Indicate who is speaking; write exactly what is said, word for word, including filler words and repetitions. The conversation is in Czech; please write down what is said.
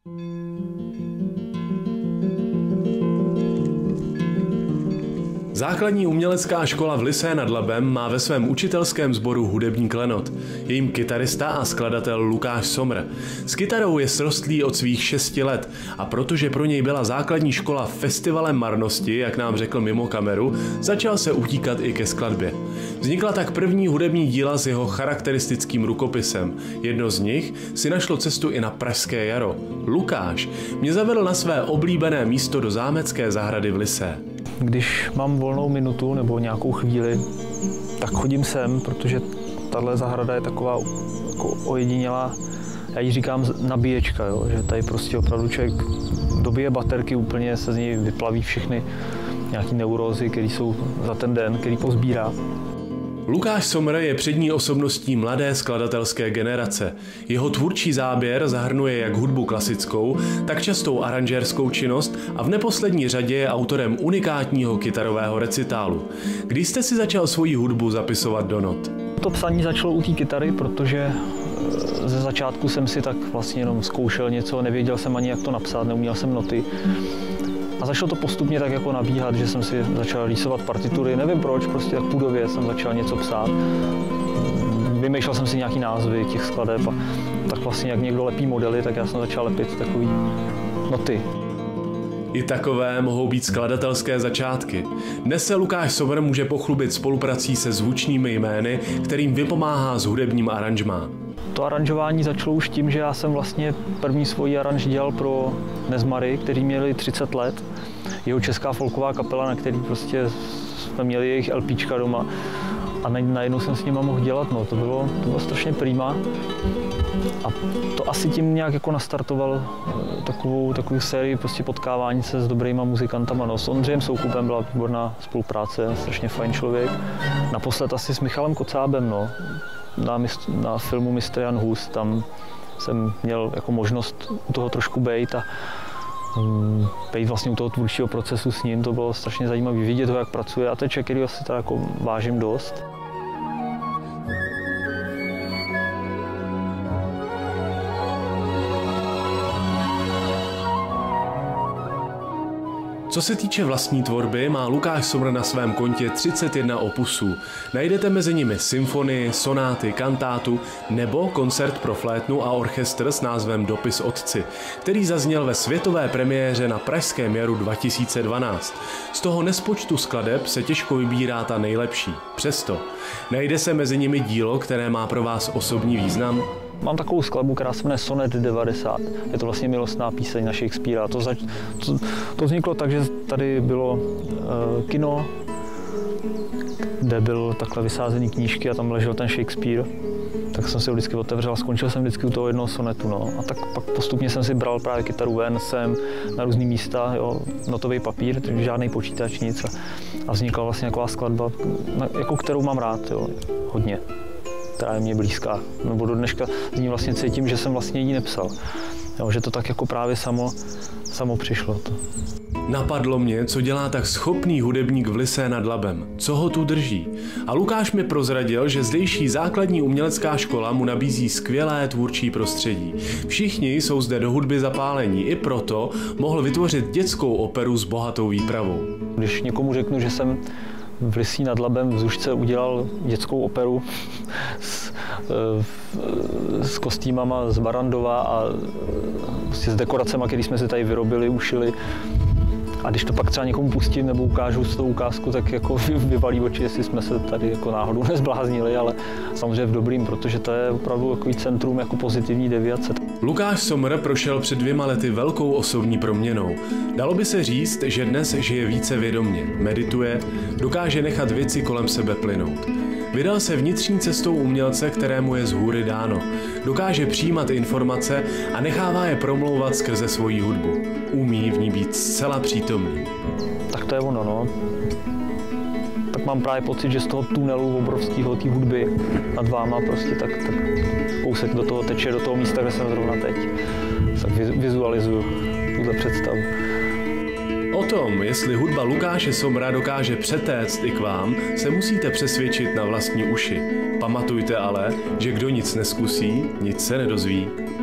Speaker 1: Základní umělecká škola v Lysé nad Labem má ve svém učitelském sboru hudební klenot. Je jim kytarista a skladatel Lukáš Somr. S kytarou je srostlý od svých šesti let a protože pro něj byla základní škola festivalem marnosti, jak nám řekl mimo kameru, začal se utíkat i ke skladbě. Vznikla tak první hudební díla s jeho charakteristickým rukopisem. Jedno z nich si našlo cestu i na Pražské jaro. Lukáš mě zavedl na své oblíbené místo do zámecké zahrady v Lysé.
Speaker 2: Když mám volnou minutu nebo nějakou chvíli, tak chodím sem, protože tahle zahrada je taková jako ojedinělá, já jí říkám nabíječka, jo? Že tady prostě opravdu člověk dobije baterky, úplně se z něj vyplaví všechny nějaké neurózy, které jsou za ten den, který pozbírá.
Speaker 1: Lukáš Somr je přední osobností mladé skladatelské generace. Jeho tvůrčí záběr zahrnuje jak hudbu klasickou, tak častou aranžérskou činnost a v neposlední řadě je autorem unikátního kytarového recitálu. Kdy jste si začal svoji hudbu zapisovat do not?
Speaker 2: To psaní začalo u té kytary, protože ze začátku jsem si tak vlastně jenom zkoušel něco, nevěděl jsem ani jak to napsat, neuměl jsem noty. A začalo to postupně tak jako nabíhat, že jsem si začal rýsovat partitury, nevím proč, prostě tak půdově jsem začal něco psát. Vymýšlel jsem si nějaký názvy těch skladeb a tak vlastně jak někdo lepí modely, tak já jsem začal lepit takový noty.
Speaker 1: I takové mohou být skladatelské začátky. Dnes se Lukáš Somr může pochlubit spoluprací se zvučnými jmény, kterým vypomáhá s hudebním aranžmá.
Speaker 2: To aranžování začalo už tím, že já jsem vlastně první svoji aranž dělal pro Nezmary, kteří měli třicet let. Jeho česká folková kapela, na který prostě jsme měli jejich LPčka doma. A najednou jsem s nima mohl dělat, no, to bylo, to bylo strašně prima. A to asi tím nějak jako nastartoval takovou, takovou sérii prostě potkávání se s dobrýma muzikantama. No, s Ondřejem Soukupem byla výborná spolupráce, strašně fajn člověk. Naposled asi s Michalem Kocábem, no. Na, na filmu mistr Jan Hus, tam jsem měl jako možnost u toho trošku bejt a um, bejt vlastně u toho tvůrčího procesu s ním, to bylo strašně zajímavé vidět ho, jak pracuje a to je člověk, který asi tak jako vážím dost.
Speaker 1: Co se týče vlastní tvorby, má Lukáš Somr na svém kontě třicet jedna opusů. Najdete mezi nimi symfonii, sonáty, kantátu nebo koncert pro flétnu a orchestr s názvem Dopis otci, který zazněl ve světové premiéře na Pražském jaru dva tisíce dvanáct. Z toho nespočtu skladeb se těžko vybírá ta nejlepší. Přesto najde se mezi nimi dílo, které má pro vás osobní význam?
Speaker 2: Mám takovou skladbu, která se jmenuje Sonet devadesát. Je to vlastně milostná píseň na Shakespearea. To, zač- to, to vzniklo tak, že tady bylo uh, kino, kde byl takhle vysázený knížky a tam ležel ten Shakespeare. Tak jsem si ho vždycky otevřel a skončil jsem vždycky u toho jednoho sonetu. No. A tak pak postupně jsem si bral právě kytaru ven sem na různý místa, jo, notový papír, žádný počítač, nic. A, a vznikla vlastně taková skladba, na, jako kterou mám rád, jo, hodně. Která je mě blízká, nebo do dneška z ní vlastně cítím, že jsem vlastně ji nepsal. Jo, že to tak jako právě samo, samo přišlo. To.
Speaker 1: Napadlo mě, co dělá tak schopný hudebník v Lysé nad Labem, co ho tu drží. A Lukáš mi prozradil, že zdejší základní umělecká škola mu nabízí skvělé tvůrčí prostředí. Všichni jsou zde do hudby zapálení, i proto mohl vytvořit dětskou operu s bohatou výpravou.
Speaker 2: Když někomu řeknu, že jsem v Lysí nad Labem v Zušce udělal dětskou operu s, s kostýmama z Barandova a prostě s dekoracemi, které jsme si tady vyrobili, ušili. A když to pak třeba někomu pustím nebo ukážu z toho ukázku, tak jako vyvalí oči, jestli jsme se tady jako náhodou nezbláznili, ale samozřejmě v dobrým, protože to je opravdu takový centrum jako pozitivní deviace.
Speaker 1: Lukáš Somr prošel před dvěma lety velkou osobní proměnou. Dalo by se říct, že dnes žije více vědomně, medituje, dokáže nechat věci kolem sebe plynout. Vydal se vnitřní cestou umělce, kterému je z hůry dáno. Dokáže přijímat informace a nechává je promlouvat skrze svoji hudbu. Umí v ní být zcela přítomný.
Speaker 2: Tak to je ono, no. Tak mám právě pocit, že z toho tunelu obrovského té hudby nad váma prostě tak, tak kousek do toho teče, do toho místa, kde jsem zrovna teď. Tak vizualizuju tuhle představu.
Speaker 1: O tom, jestli hudba Lukáše Somra dokáže přetéct i k vám, se musíte přesvědčit na vlastní uši. Pamatujte ale, že kdo nic neskusí, nic se nedozví.